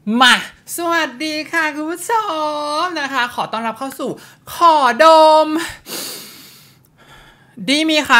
มาสวัสดีค่ะคุณผู้ชมนะคะขอต้อนรับเข้าสู่ขอดมดีมีคะ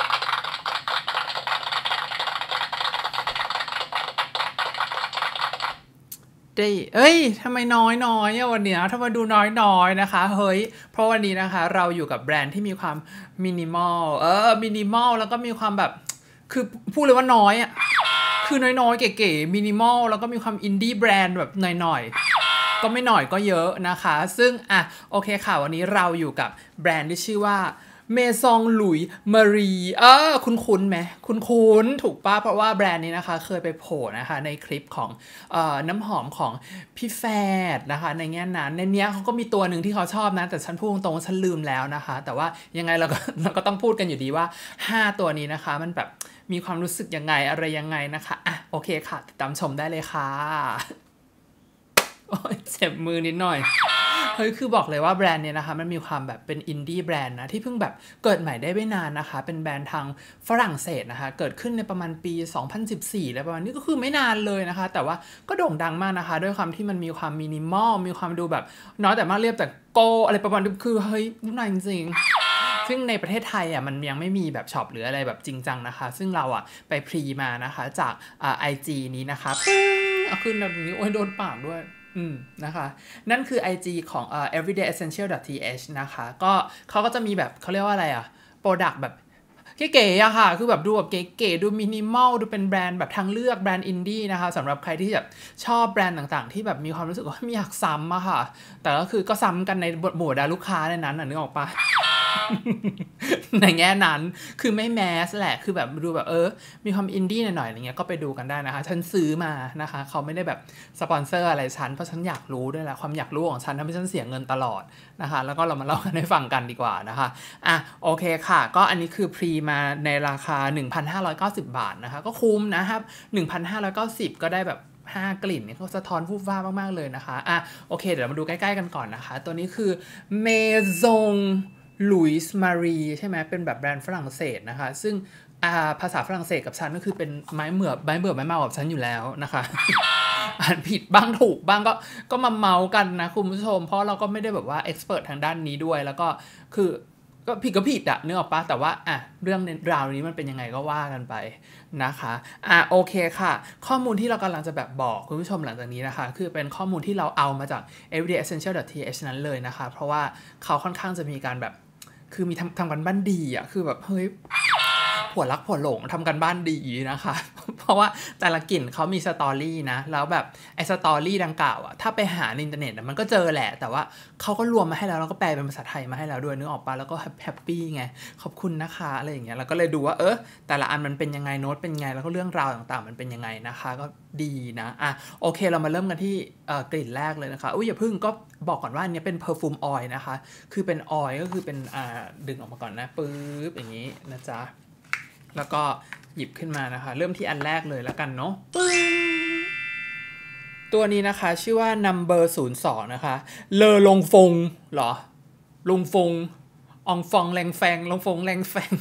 ได้เอ้ยทำไมน้อยอะวันเนี้ยทำไมดูน้อยนะคะเฮ้ยเพราะวันนี้นะคะเราอยู่กับแบรนด์ที่มีความมินิมอลมินิมอลแล้วก็มีความแบบคือพูดเลยว่าน้อยอะคือน้อยๆเก๋ๆมินิมอลแล้วก็มีความอินดี้แบรนด์แบบหน่อยๆก็ไม่หน่อยก็เยอะนะคะซึ่งโอเคค่ะวันนี้เราอยู่กับแบรนด์ที่ชื่อว่าเมซองหลุยมารีคุ้นไหมคุ้นถูกป่ะเพราะว่าแบรนด์นี้นะคะเคยไปโผล่นะคะในคลิปของน้ำหอมของพี่แฟดนะคะในแง่นั้นในเนี้ยเขาก็มีตัวหนึ่งที่เขาชอบนะแต่ฉันพูดตรงๆฉันลืมแล้วนะคะแต่ว่ายังไงเราก็ต้องพูดกันอยู่ดีว่า5ตัวนี้นะคะมันแบบมีความรู้สึกยังไงอะไรยังไงนะคะโอเคค่ะติดตามชมได้เลยค่ะโอ้ยเจ็บมือนิดหน่อยเฮ้ยคือบอกเลยว่าแบรนด์เนี้ยนะคะมันมีความแบบเป็นอินดี้แบรนด์นะที่เพิ่งแบบเกิดใหม่ได้ไม่นานนะคะเป็นแบรนด์ทางฝรั่งเศสนะคะเกิดขึ้นในประมาณปี2014แล้วประมาณนี้ก็คือไม่นานเลยนะคะแต่ว่าก็โด่งดังมากนะคะด้วยความที่มันมีความมินิมอลมีความดูแบบน้อยแต่มากเรียบแต่โกอะไรประมาณนี้คือเฮ้ยน่าจริงๆซึ่งในประเทศไทยมันยังไม่มีแบบช็อปหรืออะไรแบบจริงจังนะคะซึ่งเราไปพรีมานะคะจากIG นี้นะคะปึ้งเอาขึ้นแบบนี้โอ้ยโดนปากด้วยนะคะนั่นคือ IG ของeverydayessential.th นะคะก็เขาก็จะมีแบบเขาเรียกว่าอะไรโปรดักต์แบบเก๋ๆค่ะคือแบบดูแบบเก๋ๆดูมินิมอลดูเป็นแบรนด์แบบทางเลือกแบรนด์อินดี้นะคะสำหรับใครที่แบบชอบแบรนด์ต่างๆที่แบบมีความรู้สึกว่าไม่อยากซ้ำอะค่ะแต่ก็คือก็ซ้ำกันในหมู่ดาลูกค้าในนั้นนึกออกปะ ในแง่นั้นคือไม่แมสแหละคือแบบดูแบบมีความอินดี้หน่อยๆอะไรเงี้ยก็ไปดูกันได้นะคะฉันซื้อมานะคะเขาไม่ได้แบบสปอนเซอร์อะไรฉันเพราะฉันอยากรู้ด้วยแหละความอยากรู้ของฉันทำให้ฉันเสียเงินตลอดนะคะแล้วก็เรามาเล่ากันให้ฟังกันดีกว่านะคะโอเคค่ะก็อันนี้คือพรีมาในราคา 1,590 บาทนะคะก็คุ้มนะครับ 1,590 ก็ได้แบบ5 กลิ่นเขาสะท้อนฟูฟ้ามากๆเลยนะคะโอเคเดี๋ยวมาดูใกล้ๆกันก่อนนะคะตัวนี้คือเมซงหลุยส์มารีใช่ไหมเป็นแบบแบรนด์ฝรั่งเศสนะคะซึ่งภาษาฝรั่งเศสกับฉันก็คือเป็นไม้เบื่อไม้เมากับฉันอยู่แล้วนะคะอ่านผิดบ้างถูกบ้างก็มาเมากันนะคุณผู้ชมเพราะเราก็ไม่ได้แบบว่าเอ็กซ์เพรสทางด้านนี้ด้วยแล้วก็คือก็ผิดเนื้อออกปะแต่ว่าเรื่องราวนี้มันเป็นยังไงก็ว่ากันไปนะคะโอเคค่ะข้อมูลที่เรากำลังจะแบบบอกคุณผู้ชมหลังจากนี้นะคะคือเป็นข้อมูลที่เราเอามาจาก everydayessential.th นั้นเลยนะคะเพราะว่าเขาค่อนข้างจะมีการแบบคือมีทำกันบ้านดีคือแบบเฮ้ยผัวรักผัวหลงทำกันบ้านดีนะคะเพราะว่าแต่ละกลิ่นเขามีสตอรี่นะแล้วแบบไอ้สตอรี่ดังกล่าวถ้าไปหาในอินเทอร์เน็ตมันก็เจอแหละแต่ว่าเขาก็รวมมาให้แล้วก็แปลเป็นภาษาไทยมาให้แล้วด้วยนึกออกปะแล้วก็แฮปปี้ไงขอบคุณนะคะอะไรอย่างเงี้ยแล้วก็เลยดูว่าแต่ละอันมันเป็นยังไงโน้ตเป็นยังไงแล้วก็เรื่องราวต่างๆมันเป็นยังไงนะคะก็ดีนะโอเคเรามาเริ่มกันที่กลิ่นแรกเลยนะคะอย่าพึ่งก็บอกก่อนว่าอันนี้เป็น perfume oil นะคะคือเป็น oil ก็คือเป็นดึงออกมาก่อนนะปึ๊บอย่างนี้นะจ๊ะแล้วก็หยิบขึ้นมานะคะเริ่มที่อันแรกเลยแล้วกันเนาะตัวนี้นะคะชื่อว่า number 02นะคะเลอลงฟงเหรอลงฟงอองฟองแรงแฟงลงฟงแรงแฟง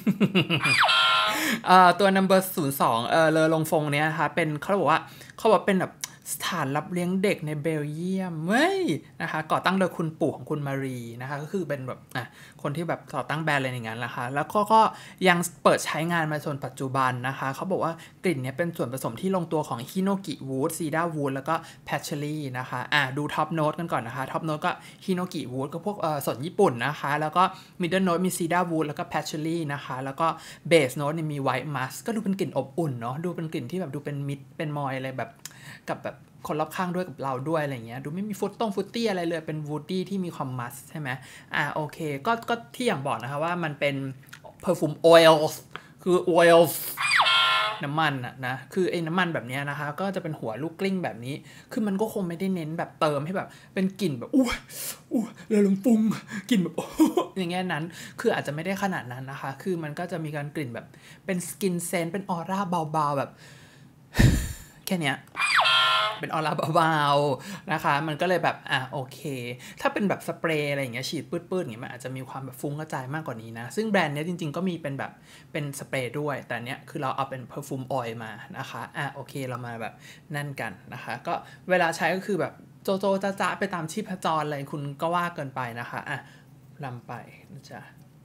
ตัว number 02เลอลงฟงเนี้ยนะคะเป็นเขาบอกว่าเป็นแบบสถานรับเลี้ยงเด็กในเบลเยียมเว้ยนะคะก่อตั้งโดยคุณปู่ของคุณมารีนะคะก็คือเป็นแบบคนที่แบบก่อตั้งแบรนด์อะไรอย่างนั้นนะคะแล้วก็ยังเปิดใช้งานมาจนปัจจุบันนะคะเขาบอกว่ากลิ่นนี้เป็นส่วนผสมที่ลงตัวของฮิโนกิวูดซีดาวูดแล้วก็แพชเชอรี่นะคะดูท็อปโน้ตกันก่อนนะคะท็อปโน้ตก็ฮิโนกิวูดก็พวกสนญี่ปุ่นนะคะแล้วก็มิดเดิลโน้ตมีซีดาวูดแล้วก็แพชเชอรี่นะคะแล้วก็เบสโน้ตมีไวท์มัสก็ดูเป็นกลิ่นอบอุ่นเนาะดูเป็นกลิ่นที่แบบดูเป็นมิดเป็นมอยอะไรแบบกับแบบคนรอบข้างด้วยกับเราด้วยอะไรเงี้ยดูไม่มีฟุตตี้อะไรเลยเป็นวูดดี้ที่มีความมัสใช่ไหมโอเคก็ที่อย่างบอกนะคะว่ามันเป็น perfume oil คือ oil น้ำมันนะคือไอ้น้ำมันแบบนี้นะคะก็จะเป็นหัวลูกกลิ้งแบบนี้คือมันก็คงไม่ได้เน้นแบบเติมให้แบบเป็นกลิ่นแบบแล้วลงปุงกลิ่นแบบอย่างเงี้ยนั้นคืออาจจะไม่ได้ขนาดนั้นนะคะคือมันก็จะมีการกลิ่นแบบเป็นสกินเซนต์เป็นออร่าเบาๆแบบแค่เนี้ยเป็นออร่าเบาๆนะคะมันก็เลยแบบโอเคถ้าเป็นแบบสเปรย์อะไรอย่างเงี้ยฉีดปื้ดๆอย่างเงี้ยมันอาจจะมีความแบบฟุ้งกระจายมากกว่านี้นะซึ่งแบรนด์เนี้ยจริงๆก็มีเป็นแบบเป็นสเปรย์ด้วยแต่เนี้ยคือเราเอาเป็นเพอร์ฟูมออยล์มานะคะโอเคเรามาแบบนั่นกันนะคะก็เวลาใช้ก็คือแบบโจโจจ้าไปตามชีพจรเลยคุณก็ว่าเกินไปนะคะนำไปนะจ๊ะ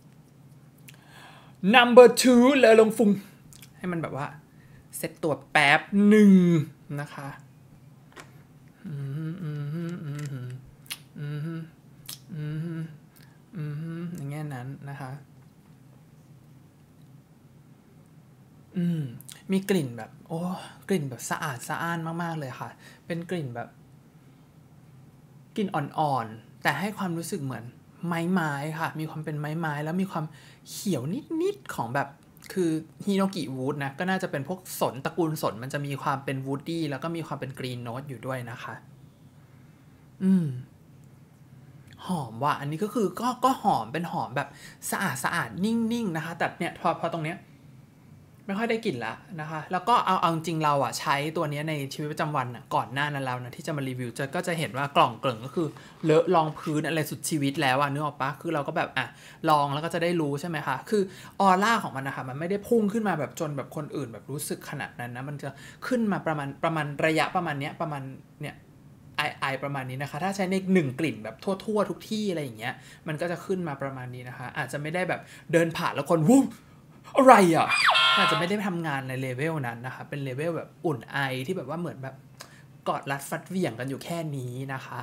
number 2เลยลงฟุงให้มันแบบว่าเซตตัวแป๊บหนึ่งนะคะอย่างเงี้ยนั้นนะคะมีกลิ่นแบบโอ้กลิ่นแบบสะอาดสะอ้านมากๆเลยค่ะเป็นกลิ่นแบบกลิ่นอ่อนๆแต่ให้ความรู้สึกเหมือนไม้ค่ะมีความเป็นไม้แล้วมีความเขียวนิดๆของแบบคือฮิโนกิวูดนะก็น่าจะเป็นพวกสนตระกูลสนมันจะมีความเป็นวูดดี้แล้วก็มีความเป็นกรีนโน้ตอยู่ด้วยนะคะหอมว่ะอันนี้ก็คือก็หอมเป็นหอมแบบสะอาดนิ่งๆนะคะแต่เนี่ยพอตรงเนี้ยไม่ค่อยได้กลิ่นละนะคะแล้วก็เอาจริงเราใช้ตัวนี้ในชีวิตประจำวันก่อนหน้านั้นแล้วนะที่จะมารีวิวก็จะเห็นว่ากล่องเกลิ่งก็คือเลอะรองพื้นอะไรสุดชีวิตแล้วนึกออกปะคือเราก็แบบลองแล้วก็จะได้รู้ใช่ไหมคะคือออร่าของมันนะคะมันไม่ได้พุ่งขึ้นมาแบบจนแบบคนอื่นแบบรู้สึกขนาดนั้นนะมันจะขึ้นมาประมาณระยะประมาณเนี้ยประมาณเนี่ยไอประมาณนี้นะคะถ้าใช้ใน1กลิ่นแบบทั่วทุกที่อะไรอย่างเงี้ยมันก็จะขึ้นมาประมาณนี้นะคะอาจจะไม่ได้แบบเดินผ่านแล้วคนวู้อะไรอาจจะไม่ได้ทำงานในเลเวลนั้นนะคะเป็นเลเวลแบบอุ่นไอที่แบบว่าเหมือนแบบกอดรัดฟัดเหวี่ยงกันอยู่แค่นี้นะคะ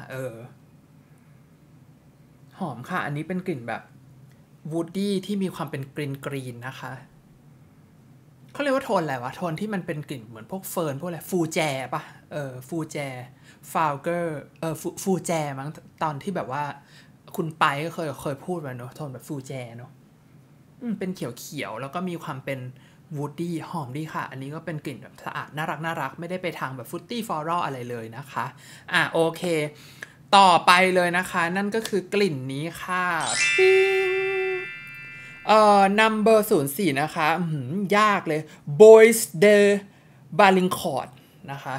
หอมค่ะอันนี้เป็นกลิ่นแบบวูดดี้ที่มีความเป็นกรีนนะคะเขาเรียกว่าโทนอะไรวะโทนที่มันเป็นกลิ่นเหมือนพวกเฟิร์นพวกอะไรฟูแจปะฟูแจฟาวเกอร์ฟูแจมั้งตอนที่แบบว่าคุณไปก็เคยพูดมาเนอะโทนแบบฟูแจเนอะเป็นเขียวแล้วก็มีความเป็นวูดดี้หอมดีค่ะอันนี้ก็เป็นกลิ่นแบบสะอาดน่ารักไม่ได้ไปทางแบบฟรุตตี้ฟลอรัลอะไรเลยนะคะโอเคต่อไปเลยนะคะนั่นก็คือกลิ่นนี้ค่ะปิ้งnumber 04นะคะยากเลย Bois de Balincourt นะคะ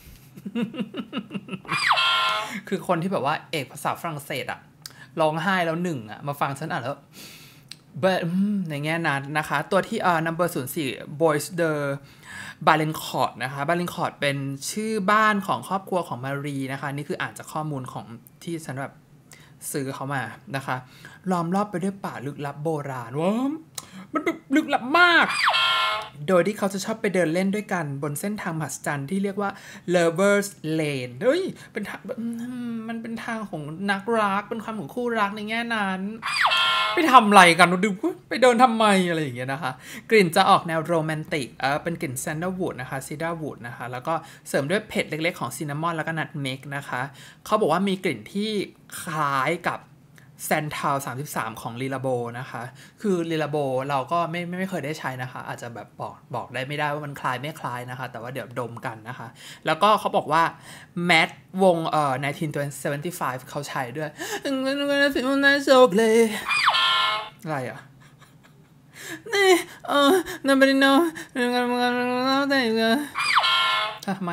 คือคนที่แบบว่าเอกภาษาฝรั่งเศสร้องไห้แล้วมาฟังฉันแล้วในแง่นั้นนะคะตัวที่number 04 Bois de Balincourt นะคะ Balincourt เป็นชื่อบ้านของครอบครัวของมารีนะคะนี่คืออ่านจากข้อมูลของที่ฉันแบบซื้อเขามานะคะล้อมรอบไปด้วยป่าลึกลับโบราณว้ามันแบบลึกลับมากโดยที่เขาจะชอบไปเดินเล่นด้วยกันบนเส้นทางมหัศจรรย์ที่เรียกว่า Lovers Lane เฮ้ยเป็นมันเป็นทางของนักรักเป็นความของคู่รักในแง่นั้นไปทำอะไรกันดูไปเดินทำไมอะไรอย่างเงี้ยนะคะกลิ่นจะออกแนวโรแมนติกเป็นกลิ่นแซนเดลวูดนะคะซีดาร์วูดนะคะแล้วก็เสริมด้วยเผ็ดเล็กๆของซินนามอนแล้วก็นัทเมกนะคะเขาบอกว่ามีกลิ่นที่คล้ายกับแซนทาว33ของลีลาโบนะคะคือลีลาโบเราก็ไม่เคยได้ใช้นะคะอาจจะแบบบอกได้ไม่ได้ว่ามันคล้ายไม่คล้ายนะคะแต่ว่าเดี๋ยวดมกันนะคะแล้วก็เขาบอกว่าแมทวง1975เขาใช้ด้วยน่าโชคเลยอะไรนี่นั่นเป็นโน้ทำไม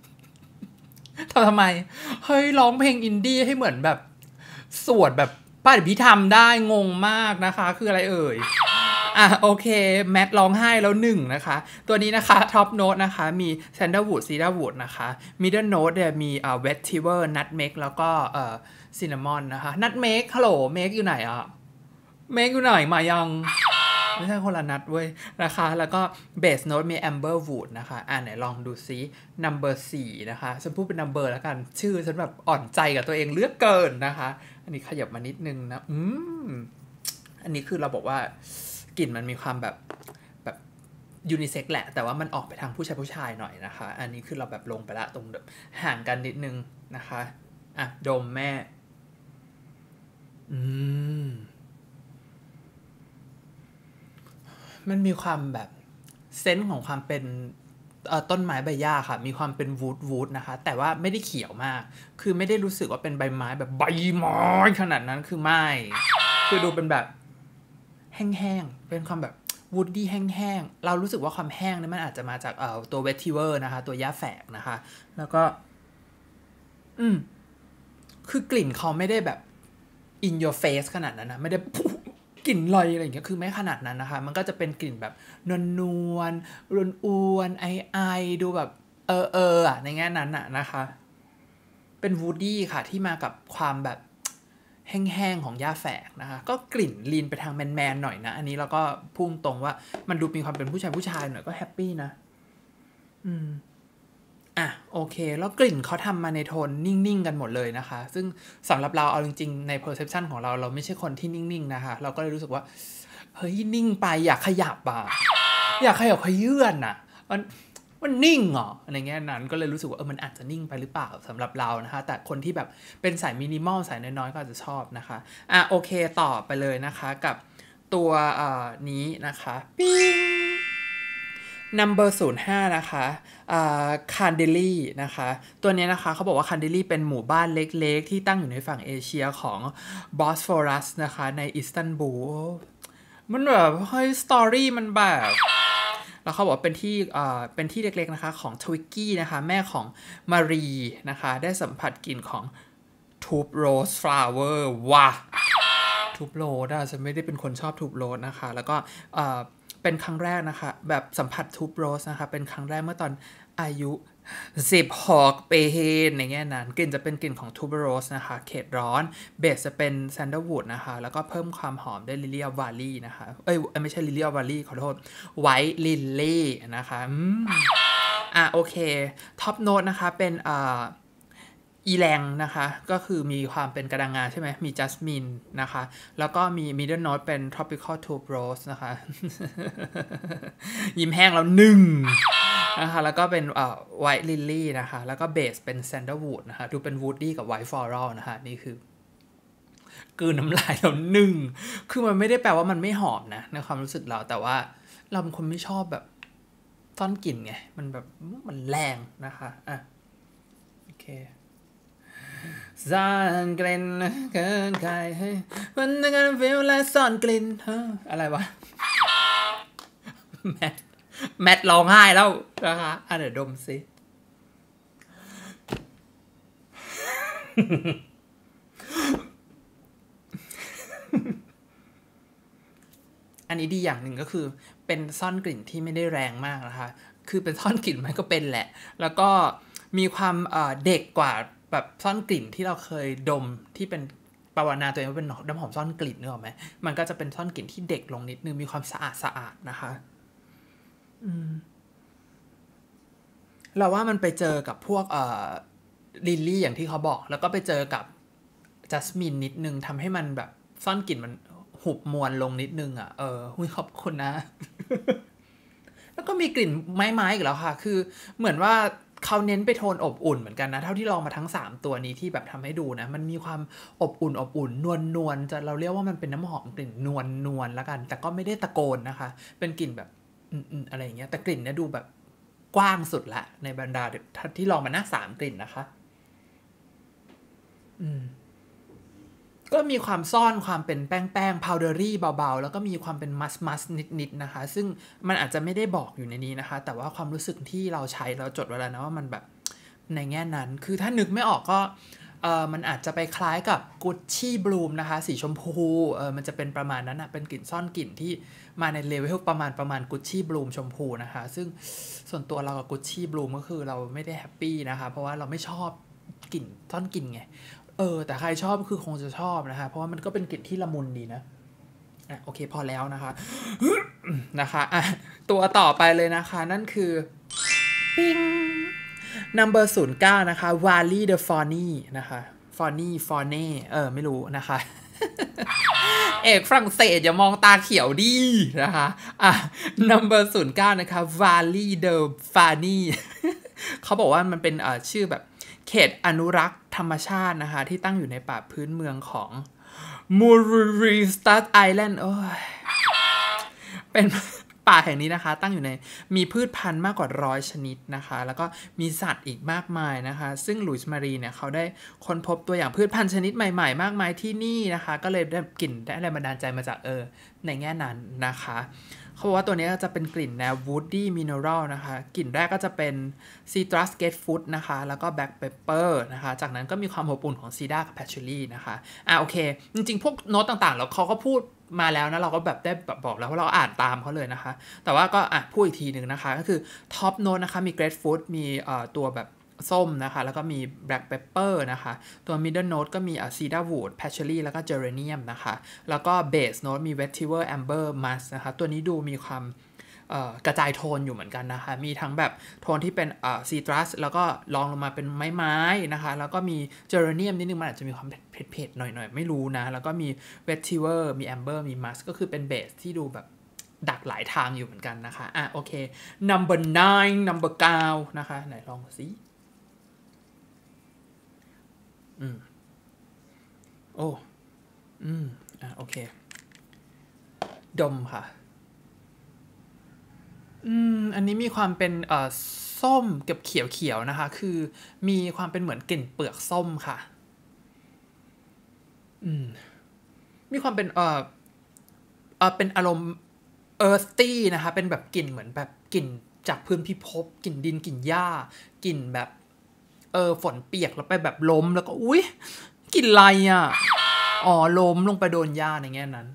เฮ้ยร้องเพลงอินดี้ให้เหมือนแบบสวดแบบป้าพิธรรมได้งงมากนะคะคืออะไรเอ่ยโอเคแมทร้องไห้แล้ว1นะคะตัวนี้นะคะท็อปโน้ตนะคะมีแซนเดอร์วูดซีดาร์วูดนะคะมิดเดิลโน้ตเนี่ยมีเวททิเวอร์นัทเมกแล้วก็ซินนามอนนะคะนัทเมกฮัลโหลเมกอยู่ไหนเมกอยู่ไหนมายังไม่ใช่คนละนัดเว้ยนะคะแล้วก็เบสโน้ตมีแอมเบอร์วูดนะคะไหนลองดูซิ number 4นะคะฉันพูดเป็น number แล้วกันชื่อฉันแบบอ่อนใจกับตัวเองเลือกเกินนะคะอันนี้ขยับมานิดนึงนะอันนี้คือเราบอกว่ากลิ่นมันมีความแบบยูนิเซ็กแหละแต่ว่ามันออกไปทางผู้ชายหน่อยนะคะอันนี้คือเราแบบลงไปละตรงแบบห่างกันนิดนึงนะคะดมแม่มันมีความแบบเซนส์ของความเป็นต้นไม้ใบหญ้าค่ะมีความเป็นวูดนะคะแต่ว่าไม่ได้เขียวมากคือไม่ได้รู้สึกว่าเป็นใบไม้แบบใบไม้ขนาดนั้นคือไม่คือดูเป็นแบบแห้งๆเป็นความแบบวูดดี้แห้งๆเรารู้สึกว่าความแห้งนี่มันอาจจะมาจากตัวเวทิเวอร์นะคะตัวหญ้าแฝกนะคะแล้วก็อืมคือกลิ่นเขาไม่ได้แบบ in your face ขนาดนั้นนะไม่ได้กลิ่นลอยอะไรอย่างเงี้ยคือไม่ขนาดนั้นนะคะมันก็จะเป็นกลิ่นแบบนวลๆอ้วนๆไอดูแบบอะในแง่นั้นอะนะคะเป็นวูดดี้ค่ะที่มากับความแบบแห้งๆของหญ้าแฝกนะคะก็กลิ่นลีนไปทางแมนๆหน่อยนะอันนี้เราก็พุ่งตรงว่ามันดูมีความเป็นผู้ชายหน่อยก็แฮปปี้นะโอเคแล้วกลิ่นเขาทำมาในโทนนิ่งๆกันหมดเลยนะคะซึ่งสำหรับเราเอาจริงๆใน perception ของเราไม่ใช่คนที่นิ่งๆนะคะเราก็เลยรู้สึกว่าเฮ้ยนิ่งไปอยากขยับอยากขยับขยื่นมันนิ่งเหรออะไรเงี้ยนั้นก็เลยรู้สึกว่ามันอาจจะนิ่งไปหรือเปล่าสำหรับเรานะคะแต่คนที่แบบเป็นสายมินิมอลสายน้อยๆก็อาจจะชอบนะคะโอเคต่อไปเลยนะคะกับตัวนี้นะคะปิ๊งnumber 05นะคะคานเดลี่นะคะตัวนี้นะคะเขาบอกว่าคานเดลี่เป็นหมู่บ้านเล็กๆที่ตั้งอยู่ในฝั่งเอเชียของบอสฟอรัสนะคะในอิสตันบูลมันแบบเฮ้ยสตอรี่มันแบบแล้วเขาบอกเป็นที่เล็กๆนะคะของทวิกกี้นะคะแม่ของมารีนะคะได้สัมผัสกลิ่นของทูบโรสฟลาวเวอร์ว้าทูบโรสฉันไม่ได้เป็นคนชอบทูบโรสนะคะแล้วก็เป็นครั้งแรกนะคะแบบสัมผัสทูบโรสนะคะเป็นครั้งแรกเมื่อตอนอายุ16 ปีในแง่นั้นกลิ่นจะเป็นกลิ่นของทูบโรสนะคะเขตร้อนเบสจะเป็นแซนเดลวูดนะคะแล้วก็เพิ่มความหอมด้วยลิลลี่ออฟวาลี่นะคะไม่ใช่ลิลลี่ออฟวาลี่ขอโทษไวท์ลิลลี่นะคะโอเคท็อปโน้ตนะคะเป็นอีแรงนะคะก็คือมีความเป็นกระดังงาใช่ไหมมีจัสมินนะคะแล้วก็มี middle note เป็น tropical tuberose นะคะยิ้มแห้งแล้วหนึ่งนะคะแล้วก็เป็นwhite lily นะคะแล้วก็เบสเป็น sandalwood นะคะดูเป็น woody กับ white floral นะคะนี่คือกลืนน้ำลายแล้วหนึ่งคือมันไม่ได้แปลว่ามันไม่หอมนะในความรู้สึกเราแต่ว่าเราเป็นคนไม่ชอบแบบซ่อนกลิ่นไงมันแบบมันแรงนะคะโอเคซ่อนกลิ่นเกินใครให้มันกันฟิลและซ่อนกลิ่นอะไรวะแมทร้องไห้แล้วนะคะเดี๋ยวดมสิอันนี้ดีอย่างหนึ่งก็คือเป็นซ่อนกลิ่นที่ไม่ได้แรงมากนะคะคือเป็นซ่อนกลิ่นมันก็เป็นแหละแล้วก็มีความเด็กกว่าแบบซ่อนกลิ่นที่เราเคยดมที่เป็นปวารณาตัวเองว่าเป็นน้ำหอมซ่อนกลิ่นนึกออกไหมมันก็จะเป็นซ่อนกลิ่นที่เด็กลงนิดนึงมีความสะอาดนะคะเราว่ามันไปเจอกับพวกลิลลี่อย่างที่เขาบอกแล้วก็ไปเจอกับจัสมินนิดนึงทำให้มันแบบซ่อนกลิ่นมันหุบมวลลงนิดนึงขอบคุณนะ แล้วก็มีกลิ่นไม้ๆอีกแล้วค่ะคือเหมือนว่าเขาเน้นไปโทนอบอุ่นเหมือนกันนะเท่าที่ลองมาทั้ง3ตัวนี้ที่แบบทำให้ดูนะมันมีความอบอุ่นนวลจะเราเรียกว่ามันเป็นน้ำหอมกลิ่นนวลแล้วกันแต่ก็ไม่ได้ตะโกนนะคะเป็นกลิ่นแบบอะไรอย่างเงี้ยแต่กลิ่นเนี่ยดูแบบกว้างสุดละในบรรดาที่ลองมานะ3กลิ่นนะคะก็มีความซ่อนความเป็นแป้งพาวเดอรี่เบาๆแล้วก็มีความเป็นมัสนิดๆนะคะซึ่งมันอาจจะไม่ได้บอกอยู่ในนี้นะคะแต่ว่าความรู้สึกที่เราใช้เราจดไว้แล้วนะว่ามันแบบในแง่นั้นคือถ้านึกไม่ออกก็มันอาจจะไปคล้ายกับ Gucci Bloom นะคะสีชมพูมันจะเป็นประมาณนั้นนะเป็นกลิ่นซ่อนกลิ่นที่มาในเลเวลประมาณ Gucci Bloom ชมพูนะคะซึ่งส่วนตัวเรากับ Gucci Bloom ก็คือเราไม่ได้แฮปปี้นะคะเพราะว่าเราไม่ชอบกลิ่นซ่อนกลิ่นไงแต่ใครชอบคือคงจะชอบนะคะเพราะว่ามันก็เป็นกลิ่นที่ละมุนดีนะโอเคพอแล้วนะคะนะคะตัวต่อไปเลยนะคะนั่นคือปิ้ง number 09นะคะ Wally the Fawny นะคะ Fawny ไม่รู้นะคะเอกฝรั่งเศสอย่ามองตาเขียวดีนะคะnumber 09นะคะ Wally the Fawny เขาบอกว่ามันเป็นชื่อแบบเขตอนุรักษ์ธรรมชาตินะคะที่ตั้งอยู่ในป่าพื้นเมืองของมูรีสตัสไอแลนด์เป็นป่าแห่งนี้นะคะตั้งอยู่ในมีพืชพันธุ์มากกว่า100 ชนิดนะคะแล้วก็มีสัตว์อีกมากมายนะคะซึ่งหลุยส์มารีเนี่ยเขาได้ค้นพบตัวอย่างพืชพันธุ์ชนิดใหม่ๆมากมายที่นี่นะคะก็เลยได้กลิ่นได้แรงบันดาลใจมาจากในแง่นั้นนะคะเขาบอกว่าตัวนี้ก็จะเป็นกลิ่นแนว woody mineral นะคะกลิ่นแรกก็จะเป็น citrus grapefruit นะคะแล้วก็ black pepper นะคะจากนั้นก็มีความอบอุ่นของซีดาร์กับ patchouli นะคะโอเคจริงๆพวกโน้ตต่างๆแล้วเขาก็พูดมาแล้วนะเราก็แบบได้บอกแล้วว่าเราอ่านตามเขาเลยนะคะแต่ว่าก็พูดอีกทีหนึ่งนะคะก็คือ top note นะคะมี grapefruit มีตัวแบบส้มนะคะแล้วก็มี black pepper นะคะตัว middle note ก็มีcedarwood patchouli แล้วก็ geranium นะคะแล้วก็ base note มี vetiver amber musk นะคะตัวนี้ดูมีความกระจายโทนอยู่เหมือนกันนะคะมีทั้งแบบโทนที่เป็นซีตรัสแล้วก็ลองลงมาเป็นไม้ๆนะคะแล้วก็มีเจอร์เนียมนิดนึงมันอาจจะมีความเผ็ดๆหน่อยๆไม่รู้นะแล้วก็มีเวทิเวอร์มีแอมเบอร์มีมัสก็คือเป็นเบสที่ดูแบบดักหลายทางอยู่เหมือนกันนะคะโอเค number 9 number 9นะคะไหนลองสิโอ้โอเคดมค่ะอันนี้มีความเป็นส้มกับเขียวๆนะคะคือมีความเป็นเหมือนกลิ่นเปลือกส้มค่ะมีความเป็นเป็นอารมณ์ earthy นะคะเป็นแบบกลิ่นเหมือนแบบกลิ่นจากพื้นพิภพกลิ่นดินกลิ่นหญ้ากลิ่นแบบฝนเปียกแล้วไปแบบล้มแล้วก็อุ๊ยกลิ่นอะไรล้มลงไปโดนหญ้าในแง่นั้น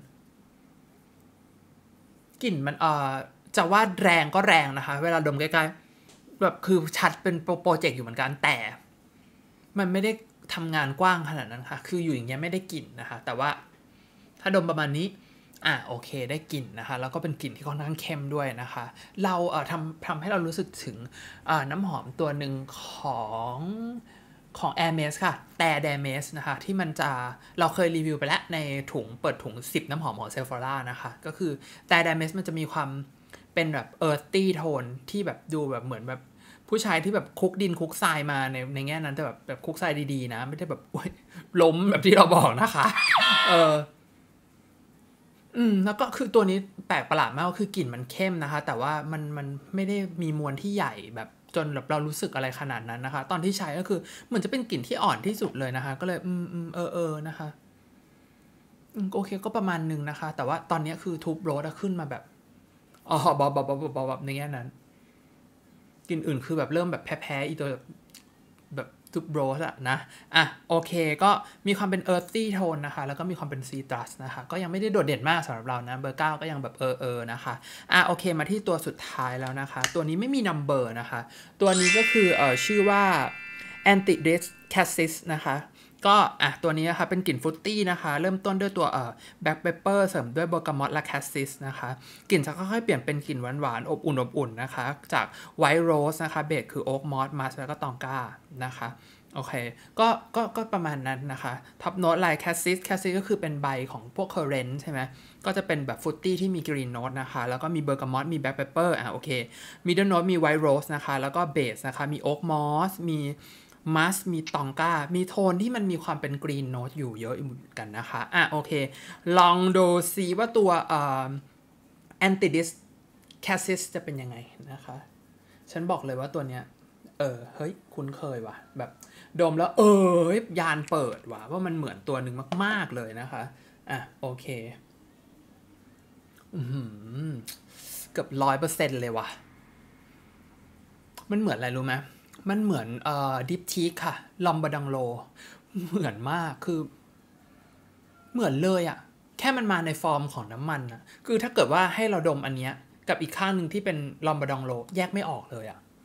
กลิ่นมันจะว่าแรงก็แรงนะคะเวลาดมใกล้ๆแบบคือชัดเป็นโปรเจกต์อยู่เหมือนกันแต่มันไม่ได้ทำงานกว้างขนาดนั้นค่ะคืออยู่อย่างเงี้ยไม่ได้กลิ่นนะคะแต่ว่าถ้าดมประมาณนี้โอเคได้กลิ่นนะคะแล้วก็เป็นกลิ่นที่ค่อนข้างเข้มด้วยนะคะเราทำให้เรารู้สึกถึงน้ำหอมตัวหนึ่งของ Hermes ค่ะแต่ Hermes นะคะที่มันจะเราเคยรีวิวไปแล้วในถุงเปิดถุง10น้ำหอมของ Sephora นะคะก็คือแต่ Hermes มันจะมีความเป็นแบบ earthy tone ที่แบบดูแบบเหมือนแบบผู้ชายที่แบบคุกดินคุกทรายมาในแง่นั้นแต่แบบคุกทรายดีๆนะไม่ได้แบบล้มแบบที่เราบอกนะคะแล้วก็คือตัวนี้แปลกประหลาดมากคือกลิ่นมันเข้มนะคะแต่ว่ามันไม่ได้มีมวลที่ใหญ่แบบจนแบบเรารู้สึกอะไรขนาดนั้นนะคะตอนที่ใช้ก็คือเหมือนจะเป็นกลิ่นที่อ่อนที่สุดเลยนะคะก็เลยนะคะโอเคก็ประมาณนึงนะคะแต่ว่าตอนนี้คือทูบโรสขึ้นมาแบบแบบในแง่นั้นกลิ่นอื่นคือแบบเริ่มแบบแพ้อีตัวแบบทูบโรสนะโอเคก็มีความเป็น earthy tone นะคะแล้วก็มีความเป็น citrus นะคะก็ยังไม่ได้โดดเด่นมากสำหรับเรานะเบอร์ 9ก็ยังแบบนะคะโอเคมาที่ตัวสุดท้ายแล้วนะคะตัวนี้ไม่มี number นะคะตัวนี้ก็คือชื่อว่า Antidris Cassis นะคะก็ตัวนี้นะคะเป็นกลิ่นฟรุตตี้นะคะเริ่มต้นด้วยตัวblack pepper เสริมด้วยเบอร์กามอตและแคสซิสนะคะกลิ่นจะค่อยๆเปลี่ยนเป็นกลิ่นหวานๆอบอุ่นนะคะจากไวท์โรสนะคะเบสคือโอ๊กมอสมัสแล้วก็ตองก้านะคะโอเคก็ประมาณนั้นนะคะท็อปโน้ตไลน์แคสซิสก็คือเป็นใบของพวกเคอร์เรนต์ใช่ไหมก็จะเป็นแบบฟรุตตี้ที่มีกรีนโน้ตนะคะแล้วก็มีเบอร์กามอตมีแบล็คเปปเปอร์โอเคมิดเดิลโน้ตมีไวท์โรสนะคะแล้วก็เบสนะคะมีโอ๊กมอสมีมัสมีตองก้ามีโทนที่มันมีความเป็นกรีนโน้ตอยู่เยอะเหมือนกันนะคะโอเคลองดูซิว่าตัวAntidis Cassis จะเป็นยังไงนะคะฉันบอกเลยว่าตัวเนี้ยเฮ้ยคุ้นเคยว่ะแบบดมแล้วยานเปิดว่ะว่ามันเหมือนตัวหนึ่งมากๆเลยนะคะโอเคเกือบ100%เลยว่ะมันเหมือนอะไรรู้ไหมมันเหมือนดิปทีคค่ะลอมบาดังโลเหมือนมากคือเหมือนเลยแค่มันมาในฟอร์มของน้ำมันคือถ้าเกิดว่าให้เราดมอันเนี้ยกับอีกข้างหนึ่งที่เป็นลอมบาดังโลแยกไม่ออกเลย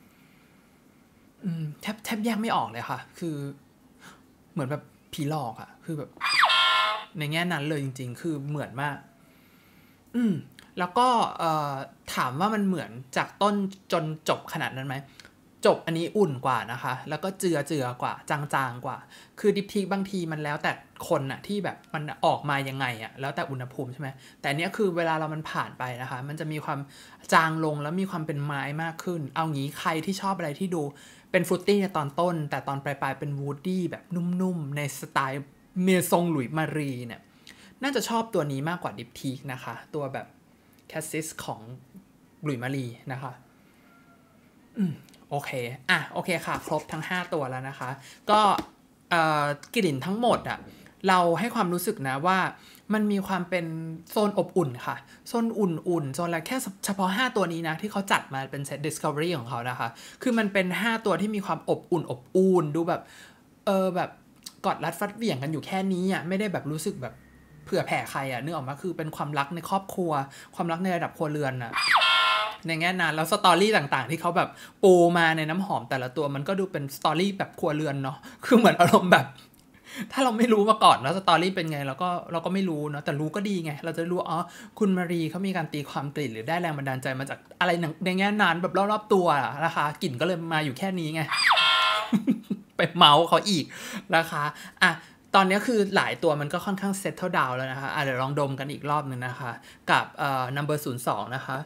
แทบแยกไม่ออกเลยค่ะคือเหมือนแบบผีหลอกคือแบบในแง่นั้นเลยจริงๆคือเหมือนมากแล้วก็ถามว่ามันเหมือนจากต้นจนจบขนาดนั้นไหมจบอันนี้อุ่นกว่านะคะแล้วก็เจือกว่าจางๆกว่าคือดิปทีบางทีมันแล้วแต่คนที่แบบมันออกมายังไงแล้วแต่อุณหภูมิใช่ไหมแต่เนี้ยคือเวลามันผ่านไปนะคะมันจะมีความจางลงแล้วมีความเป็นไม้มากขึ้นเอางี้ใครที่ชอบอะไรที่ดูเป็นฟรุตตี้ในตอนต้นแต่ตอนปลายๆเป็นวูดดี้แบบนุ่มๆในสไตล์เมซงหลุยส์มารีเนี่ยน่าจะชอบตัวนี้มากกว่าดิปทีกนะคะตัวแบบแคสซิสของหลุยส์มารีนะคะโอเคโอเคค่ะครบทั้ง5ตัวแล้วนะคะก็กลิ่นทั้งหมดเราให้ความรู้สึกนะว่ามันมีความเป็นโซนอบอุ่นค่ะโซนอุ่นๆโซนอะไรแค่เฉพาะ5ตัวนี้นะที่เขาจัดมาเป็นเซต Discovery ของเขานะคะคือมันเป็น5ตัวที่มีความอบอุ่นดูแบบแบบกอดรัดฟัดเหวี่ยงกันอยู่แค่นี้ไม่ได้แบบรู้สึกแบบเผื่อแผ่ใครนึกออกมาคือเป็นความรักในครอบครัวความรักในระดับครัวเรือนในแง่นั้นแล้วสตอรี่ต่างๆที่เขาแบบปูมาในน้ำหอมแต่ละตัวมันก็ดูเป็นสตอรี่แบบครัวเรือนเนาะคือเหมือนอารมณ์แบบถ้าเราไม่รู้มาก่อนแล้วสตอรี่เป็นไงเราก็ไม่รู้เนาะแต่รู้ก็ดีไงเราจะรู้คุณมารีเขามีการตีความกลิ่นหรือได้แรงบันดาลใจมาจากอะไรในแง่นั้นแบบรอบๆตัวนะคะกลิ่นก็เลยมาอยู่แค่นี้ไง ไปเมาส์เขาอีกนะคะตอนนี้คือหลายตัวมันก็ค่อนข้างเซ็ตเท่าดาวแล้วนะคะเดี๋ยวลองดมกันอีกรอบนึงนะคะกับnumber 02นะคะ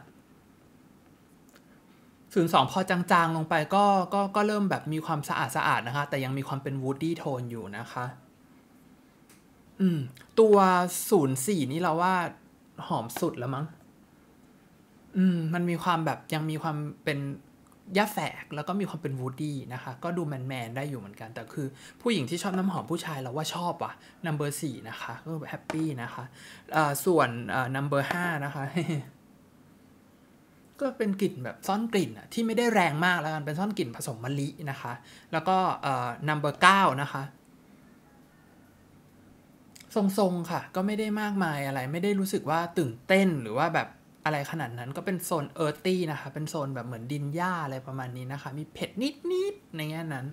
02พอจางๆลงไปก็เริ่มแบบมีความสะอาดนะคะแต่ยังมีความเป็น woody tone อยู่นะคะตัว04นี่เราว่าหอมสุดแล้วมั้งมันมีความแบบยังมีความเป็นย่าแฝกแล้วก็มีความเป็นวูดดี้นะคะก็ดูแมนได้อยู่เหมือนกันแต่คือผู้หญิงที่ชอบน้ำหอมผู้ชายเราว่าชอบว่ะ number 4นะคะก็แฮปปี้นะคะส่วนnumber 5นะคะ ก็เป็นกลิ่นแบบซ่อนกลิ่นที่ไม่ได้แรงมากแล้วกันเป็นซ่อนกลิ่นผสมมะลินะคะแล้วก็number 9นะคะทรงๆค่ะก็ไม่ได้มากมายอะไรไม่ได้รู้สึกว่าตื่นเต้นหรือว่าแบบอะไรขนาดนั้นก็เป็นโซนเอิร์ตี้นะคะเป็นโซนแบบเหมือนดินหญ้าอะไรประมาณนี้นะคะมีเผ็ดนิดๆในแง่นั้น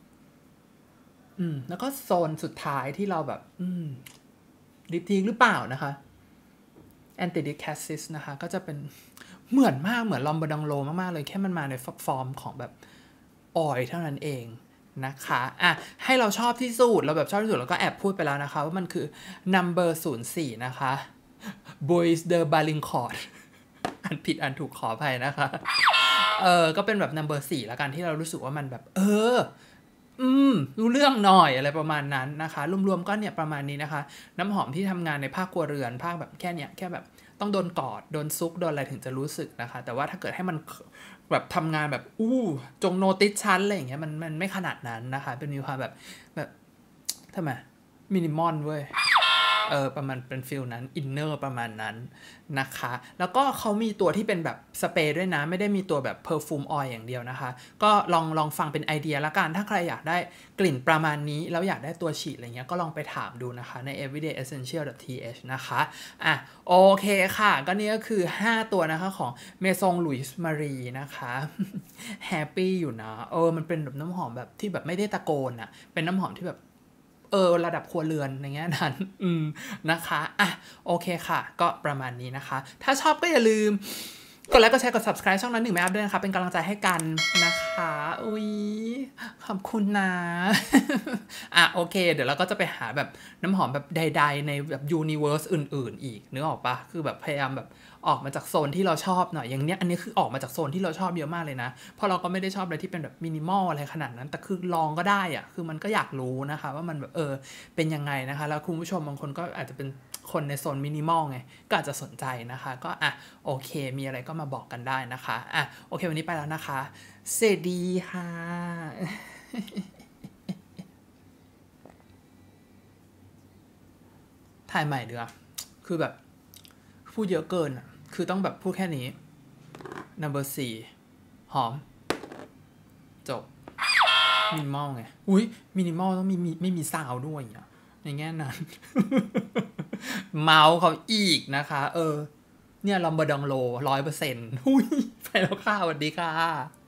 แล้วก็โซนสุดท้ายที่เราแบบดิปทิ้งหรือเปล่านะคะแอนติดิแคสซิสนะคะก็จะเป็นเหมือนมากเหมือนลอมบาดองโลมากๆเลยแค่มันมาในฟอร์มของแบบออยเท่านั้นเองนะคะให้เราชอบที่สุดเราแบบชอบที่สุดแล้วก็แอบพูดไปแล้วนะคะว่ามันคือ number 04นะคะ Bois de Balincourt อันผิดอันถูกขออภัยนะคะก็เป็นแบบ number 4แล้วกันที่เรารู้สึกว่ามันแบบรู้เรื่องหน่อยอะไรประมาณนั้นนะคะรวมๆก็เนี่ยประมาณนี้นะคะน้ำหอมที่ทำงานในภาคครัวเรือนภาคแบบแค่เนี้ยแค่แบบต้องโดนกอดโดนซุกโดนอะไรถึงจะรู้สึกนะคะแต่ว่าถ้าเกิดให้มันแบบทำงานแบบจงโนติชชั้นอะไรอย่างเงี้ยมันไม่ขนาดนั้นนะคะเป็นมีความแบบทำไมมินิมอลเว้ยประมาณเป็นฟิลนั้นอินเนอร์ประมาณนั้นนะคะแล้วก็เขามีตัวที่เป็นแบบสเปรย์ด้วยนะไม่ได้มีตัวแบบเพอร์ฟูมออยล์อย่างเดียวนะคะก็ลองฟังเป็นไอเดียละกันถ้าใครอยากได้กลิ่นประมาณนี้แล้วอยากได้ตัวฉีดอะไรเงี้ยก็ลองไปถามดูนะคะใน everydayessential.th นะคะโอเคค่ะก็นี่ก็คือ5ตัวนะคะของ Maison Louis Marie นะคะแฮปปี้อยู่นะมันเป็นแบบน้ำหอมแบบที่แบบไม่ได้ตะโกนเป็นน้ำหอมที่แบบระดับครัวเรือนในแง่นั้นนะคะโอเคค่ะก็ประมาณนี้นะคะถ้าชอบก็อย่าลืมกดไลค์กดแชร์กด subscribe ช่องนั้นหนึ่งไม่อัพด้วยนะคะเป็นกำลังใจให้กันนะคะขอบคุณนะโอเคเดี๋ยวเราก็จะไปหาแบบน้ำหอมแบบใดๆในแบบ universe อื่นๆอีกนึกออกปะคือแบบพยายามแบบออกมาจากโซนที่เราชอบหน่อยอย่างเนี้ยอันนี้คือออกมาจากโซนที่เราชอบเยอะมากเลยนะเพราะเราก็ไม่ได้ชอบอะไรที่เป็นแบบมินิมอลอะไรขนาดนั้นแต่คือลองก็ได้คือมันก็อยากรู้นะคะว่ามันแบบเป็นยังไงนะคะแล้วคุณผู้ชมบางคนก็อาจจะเป็นคนในโซนมินิมอลไงก็อาจจะสนใจนะคะก็โอเคมีอะไรก็มาบอกกันได้นะคะโอเควันนี้ไปแล้วนะคะสวัสดีค่ะถ่ายใหม่เดี๋ยวคือแบบพูดเยอะเกินคือต้องแบบพูดแค่นี้ number 4หอมจบมินิมอลไงมินิมอลต้องไม่มีซาวด้วยในแง่นั้น เมาส์เขาอีกนะคะเนี่ยลอมบาดองโล 100%ไปแล้วค่ะสวัสดีค่ะ